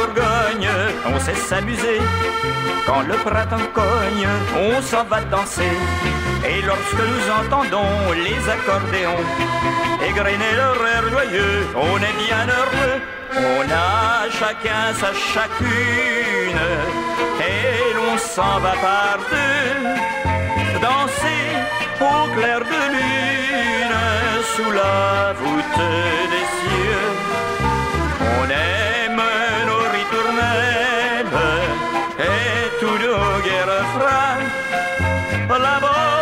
Bourgogne, on sait s'amuser. Quand le printemps cogne, on s'en va danser. Et lorsque nous entendons les accordéons égrener leur air joyeux, on est bien heureux. On a chacun sa chacune et l'on s'en va par deux danser au clair de lune sous la voûte des cieux. On aime nos ritournelles et tous nos gai refrains, la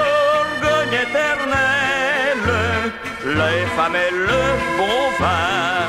Bourgogne éternelle, les femmes et le bon vin.